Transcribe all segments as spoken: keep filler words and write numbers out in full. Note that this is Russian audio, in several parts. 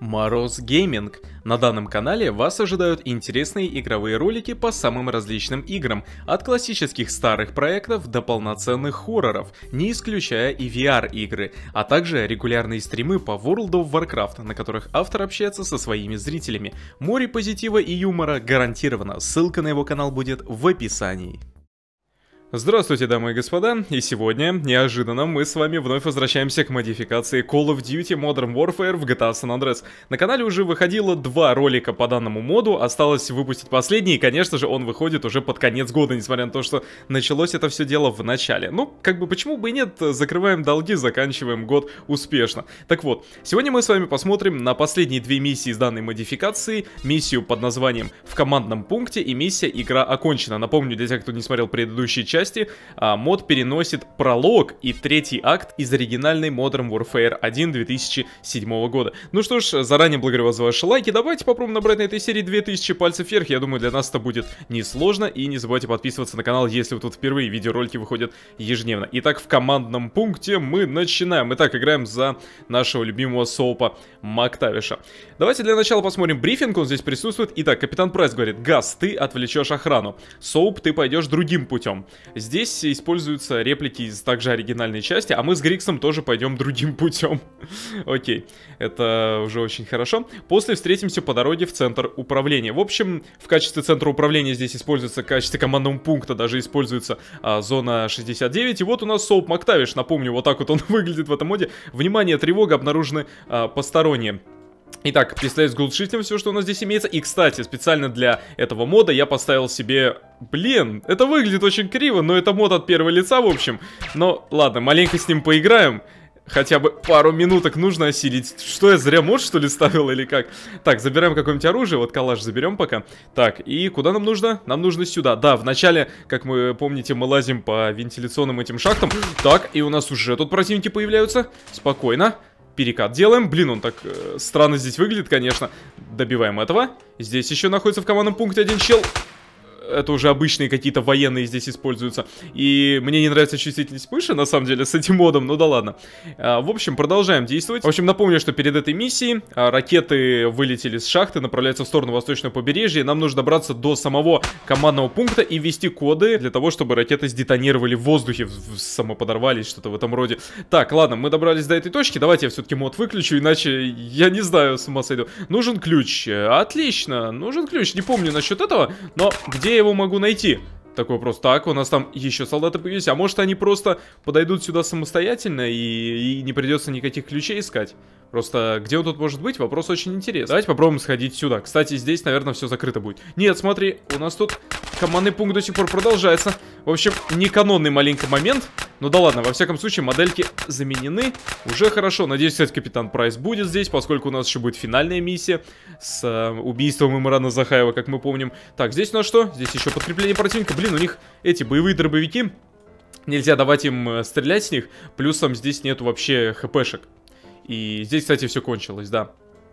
Мороз Гейминг. На данном канале вас ожидают интересные игровые ролики по самым различным играм, от классических старых проектов до полноценных хорроров, не исключая и ви ар-игры, а также регулярные стримы по World of Warcraft, на которых автор общается со своими зрителями. Море позитива и юмора гарантировано, ссылка на его канал будет в описании. Здравствуйте, дамы и господа, и сегодня, неожиданно, мы с вами вновь возвращаемся к модификации Call of Duty Modern Warfare в джи ти эй San Andreas. На канале уже выходило два ролика по данному моду, осталось выпустить последний, и, конечно же, он выходит уже под конец года, несмотря на то, что началось это все дело в начале. Ну, как бы, почему бы и нет, закрываем долги, заканчиваем год успешно. Так вот, сегодня мы с вами посмотрим на последние две миссии из данной модификации, миссию под названием «В командном пункте» и миссия «Игра окончена». Напомню, для тех, кто не смотрел предыдущие части, А, мод переносит пролог и третий акт из оригинальной Modern Warfare один две тысячи седьмого года. Ну что ж, заранее благодарю вас за ваши лайки. Давайте попробуем набрать на этой серии две тысячи пальцев вверх. Я думаю, для нас это будет несложно. И не забывайте подписываться на канал, если вы тут впервые. Видеоролики выходят ежедневно. Итак, в командном пункте мы начинаем. Итак, играем за нашего любимого Соупа Мактавиша. Давайте для начала посмотрим брифинг, он здесь присутствует. Итак, капитан Прайс говорит: Газ, ты отвлечешь охрану. Соуп, ты пойдешь другим путем. Здесь используются реплики из также оригинальной части, а мы с Гриксом тоже пойдем другим путем. Окей, это уже очень хорошо. После встретимся по дороге в центр управления. В общем, в качестве центра управления здесь используется, в качестве командного пункта даже используется а, зона шестьдесят девять. И вот у нас Соуп Мактавиш, напомню, вот так вот он выглядит в этом моде. Внимание, тревога, обнаружены а, посторонние. Итак, пистолет с глушителем, все, что у нас здесь имеется. И, кстати, специально для этого мода я поставил себе... Блин, это выглядит очень криво, но это мод от первого лица, в общем. Но, ладно, маленько с ним поиграем. Хотя бы пару минуток нужно осилить. Что, я зря мод, что ли, ставил или как? Так, забираем какое-нибудь оружие. Вот калаш заберем пока. Так, и куда нам нужно? Нам нужно сюда. Да, вначале, как мы помните, мы лазим по вентиляционным этим шахтам. Так, и у нас уже тут противники появляются. Спокойно. Перекат делаем. Блин, он так э, странно здесь выглядит, конечно. Добиваем этого. Здесь еще находится в командном пункте один чел. Это уже обычные какие-то военные здесь используются. И мне не нравится чувствительность мыши, на самом деле, с этим модом. Ну да ладно. а, В общем, продолжаем действовать. В общем, напомню, что перед этой миссией а, ракеты вылетели с шахты, направляются в сторону восточного побережья. Нам нужно добраться до самого командного пункта и ввести коды для того, чтобы ракеты сдетонировали в воздухе, самоподорвались, что-то в этом роде. Так, ладно, мы добрались до этой точки. Давайте я все-таки мод выключу, иначе я не знаю, с ума сойду. Нужен ключ. Отлично, нужен ключ. Не помню насчет этого, но где я его могу найти? Такой вопрос. Так, у нас там еще солдаты появились. А может, они просто подойдут сюда самостоятельно и, и не придется никаких ключей искать? Просто где он тут может быть? Вопрос очень интересный. Давайте попробуем сходить сюда. Кстати, здесь, наверное, все закрыто будет. Нет, смотри, у нас тут командный пункт до сих пор продолжается. В общем, не канонный маленький момент. Ну да ладно, во всяком случае, модельки заменены. Уже хорошо. Надеюсь, кстати, капитан Прайс будет здесь, поскольку у нас еще будет финальная миссия с э, убийством Имрана Захаева, как мы помним. Так, здесь у нас что? Здесь еще подкрепление противника. Блин, у них эти боевые дробовики. Нельзя давать им э, стрелять с них. Плюсом здесь нету вообще хпшек. И здесь, кстати, все кончилось, да.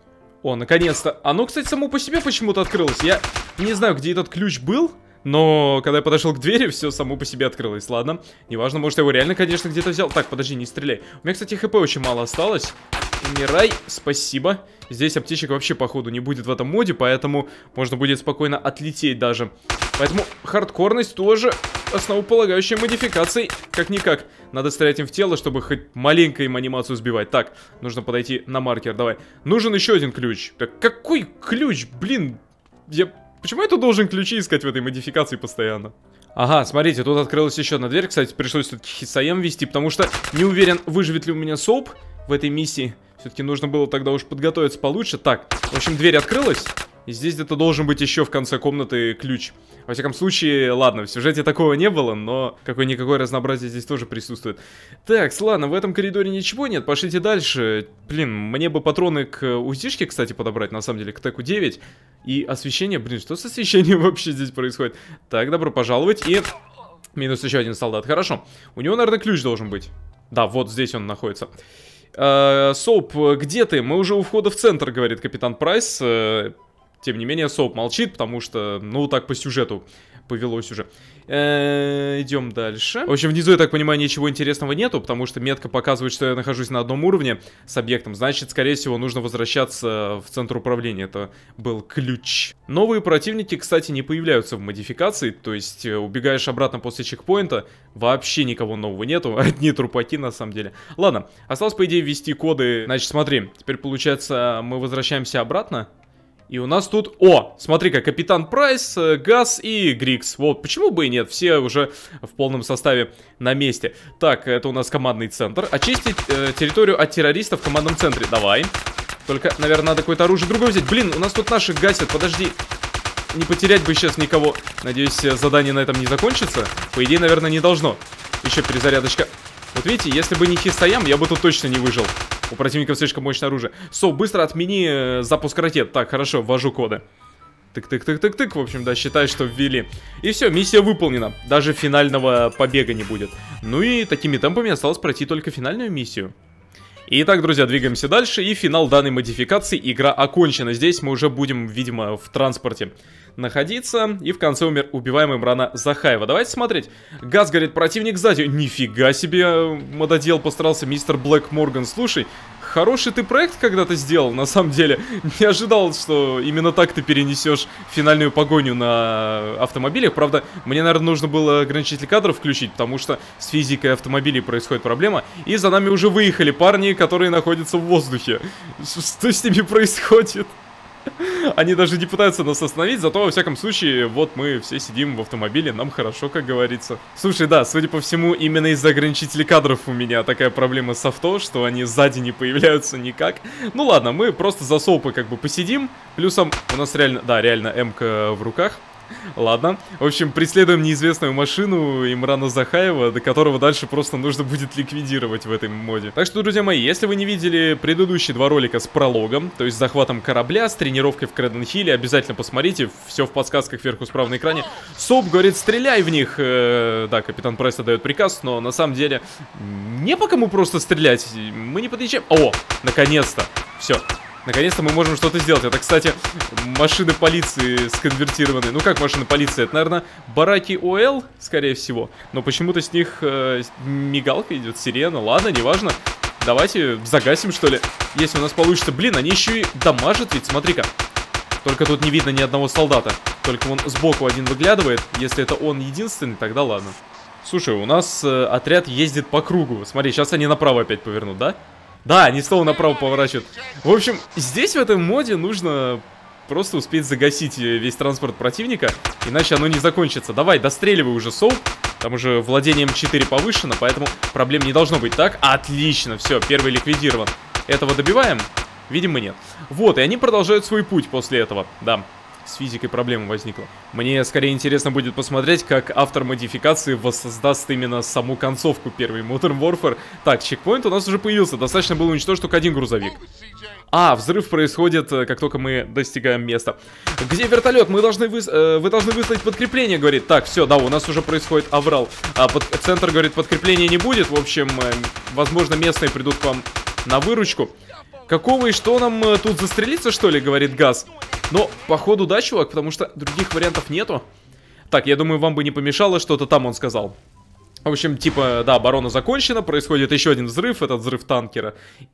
О, наконец-то. Оно, кстати, само по себе почему-то открылось. Я не знаю, где этот ключ был, но когда я подошел к двери, все само по себе открылось. Ладно, неважно, может, я его реально, конечно, где-то взял. Так, подожди, не стреляй. У меня, кстати, хп очень мало осталось. Умирай, спасибо. Здесь аптечек вообще, походу, не будет в этом моде, поэтому можно будет спокойно отлететь даже. Поэтому хардкорность тоже основополагающая модификация. Как-никак. Надо стрелять им в тело, чтобы хоть маленько им анимацию сбивать. Так, нужно подойти на маркер, давай. Нужен еще один ключ. Так, какой ключ? Блин, я... Почему я тут должен ключи искать в этой модификации постоянно? Ага, смотрите, тут открылась еще одна дверь. Кстати, пришлось тут Хисаем вести, потому что не уверен, выживет ли у меня Соуп в этой миссии. Все-таки нужно было тогда уж подготовиться получше. Так, в общем, дверь открылась. И здесь где-то должен быть еще в конце комнаты ключ. Во всяком случае, ладно, в сюжете такого не было, но какое-никакое разнообразие здесь тоже присутствует. Так, ладно, в этом коридоре ничего нет, пошлите дальше. Блин, мне бы патроны к УЗИшке, кстати, подобрать, на самом деле, к Теку девять. И освещение, блин, что с освещением вообще здесь происходит? Так, добро пожаловать, и... Минус еще один солдат, хорошо. У него, наверное, ключ должен быть. Да, вот здесь он находится. Соуп, где ты? Мы уже у входа в центр, говорит капитан Прайс. Тем не менее, Соуп молчит, потому что, ну, так по сюжету повелось уже. Идем дальше. В общем, внизу, я так понимаю, ничего интересного нету, потому что метка показывает, что я нахожусь на одном уровне с объектом. Значит, скорее всего, нужно возвращаться в центр управления. Это был ключ. Новые противники, кстати, не появляются в модификации. То есть, убегаешь обратно после чекпоинта, вообще никого нового нету. Одни трупаки, на самом деле. Ладно, осталось, по идее, ввести коды. Значит, смотри, теперь, получается, мы возвращаемся обратно. И у нас тут... О, смотри-ка, Капитан Прайс, Газ и Грикс. Вот, почему бы и нет, все уже в полном составе на месте. Так, это у нас командный центр. Очистить э, территорию от террористов в командном центре. Давай. Только, наверное, надо какое-то оружие другое взять. Блин, у нас тут наших гасят, подожди. Не потерять бы сейчас никого. Надеюсь, задание на этом не закончится. По идее, наверное, не должно. Еще перезарядочка. Вот видите, если бы не Хистоям, я бы тут точно не выжил. У противников слишком мощное оружие. Соу, быстро отмени э, запуск ракет. Так, хорошо, ввожу коды. Тык-тык-тык-тык-тык. В общем, да, считай, что ввели. И все, миссия выполнена. Даже финального побега не будет. Ну и такими темпами осталось пройти только финальную миссию. Итак, друзья, двигаемся дальше. И финал данной модификации. Игра окончена. Здесь мы уже будем, видимо, в транспорте находиться. И в конце умер убиваем Имрана Захаева. Давайте смотреть. Газ горит, противник сзади. Нифига себе, мододел постарался, мистер Блэк Морган. Слушай, хороший ты проект когда-то сделал, на самом деле. Не ожидал, что именно так ты перенесешь финальную погоню на автомобилях. Правда, мне, наверное, нужно было ограничитель кадров включить, потому что с физикой автомобилей происходит проблема. И за нами уже выехали парни, которые находятся в воздухе. Что с ними происходит? Они даже не пытаются нас остановить, зато, во всяком случае, вот мы все сидим в автомобиле, нам хорошо, как говорится. Слушай, да, судя по всему, именно из-за ограничителей кадров у меня такая проблема с авто, что они сзади не появляются никак. Ну ладно, мы просто за Соупа как бы посидим. Плюсом у нас реально, да, реально М-ка в руках. Ладно, в общем, преследуем неизвестную машину Имрана Захаева, до которого дальше просто нужно будет ликвидировать в этом моде. Так что, друзья мои, если вы не видели предыдущие два ролика с прологом, то есть с захватом корабля, с тренировкой в Креден-Хилле, обязательно посмотрите, все в подсказках вверху справа на экране. Соуп говорит, стреляй в них. Э, да, Капитан Прайс дает приказ, но на самом деле не по кому просто стрелять, мы не подъезжаем. О, наконец-то, все. Наконец-то мы можем что-то сделать. Это, кстати, машины полиции сконвертированы. Ну как машины полиции? Это, наверное, бараки ОЛ, скорее всего. Но почему-то с них э, мигалка идет, сирена. Ладно, неважно. Давайте загасим, что ли. Если у нас получится. Блин, они еще и дамажат ведь, смотри-ка. Только тут не видно ни одного солдата. Только он сбоку один выглядывает. Если это он единственный, тогда ладно. Слушай, у нас э, отряд ездит по кругу. Смотри, сейчас они направо опять повернут, да? Да, они снова направо поворачивают. В общем, здесь в этом моде нужно просто успеть загасить весь транспорт противника, иначе оно не закончится. Давай, достреливай уже, Соуп. Там уже владение М четыре повышено, поэтому проблем не должно быть. Так, отлично, все, первый ликвидирован. Этого добиваем? Видимо, нет. Вот, и они продолжают свой путь после этого, да. С физикой проблема возникла. Мне скорее интересно будет посмотреть, как автор модификации воссоздаст именно саму концовку первой Modern Warfare. Так, чекпоинт у нас уже появился. Достаточно было уничтожить только один грузовик. А, взрыв происходит, как только мы достигаем места. Где вертолет? Мы должны вы... э, вы должны выслать подкрепление, говорит. Так, все, да, у нас уже происходит аврал. А под... центр говорит, подкрепления не будет. В общем, э, возможно, местные придут к вам на выручку. Какого и что нам э, тут застрелиться, что ли, говорит Газ. Но, походу, да, чувак, потому что других вариантов нету. Так, я думаю, вам бы не помешало, что-то там он сказал. В общем, типа, да, оборона закончена, происходит еще один взрыв, этот взрыв танкера.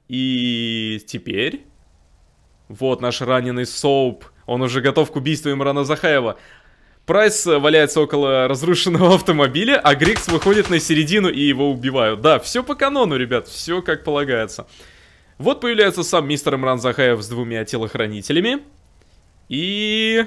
И теперь... Вот наш раненый Соуп, он уже готов к убийству Имрана Захаева. Прайс валяется около разрушенного автомобиля, а Грикс выходит на середину и его убивают. Да, все по канону, ребят, все как полагается. Вот появляется сам мистер Имран Захаев с двумя телохранителями. И...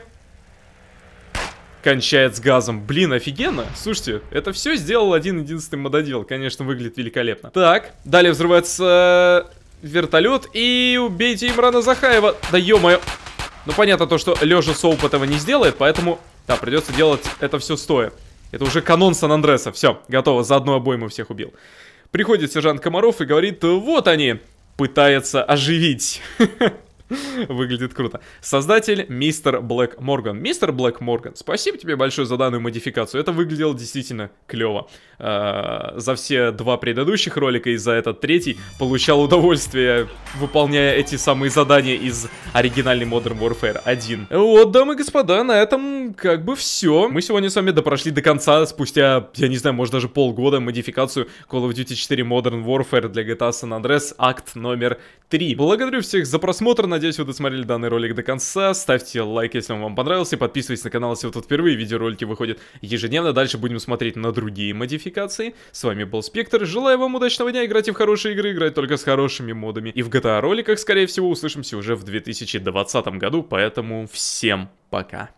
кончает с газом. Блин, офигенно. Слушайте, это все сделал один единственный мододел. Конечно, выглядит великолепно. Так, далее взрывается вертолет. И убейте Имрана Захаева. Да ё-моё. Ну, понятно то, что лежа Соуп этого не сделает, поэтому, да, придется делать это все стоя. Это уже канон Сан-Андреса. Все, готово, за одну обойму всех убил. Приходит сержант Комаров и говорит, вот они, пытается оживить. Выглядит круто. Создатель мистер Блэк Морган. Мистер Блэк Морган, спасибо тебе большое за данную модификацию. Это выглядело действительно клево. Э, за все два предыдущих ролика и за этот третий получал удовольствие, выполняя эти самые задания из оригинальной Modern Warfare один. Вот, дамы и господа, на этом как бы все. Мы сегодня с вами допрошли до конца, спустя, я не знаю, может даже полгода, модификацию Call of Duty четыре Modern Warfare для джи ти эй San Andreas, акт номер три. Благодарю всех за просмотр, надеюсь, вы досмотрели данный ролик до конца. Ставьте лайк, если он вам понравился, подписывайтесь на канал, если вы тут впервые, видеоролики выходят ежедневно. Дальше будем смотреть на другие модификации. С вами был Спектр, желаю вам удачного дня, играйте в хорошие игры, играть только с хорошими модами. И в джи ти эй роликах, скорее всего, услышимся уже в две тысячи двадцатом году, поэтому всем пока.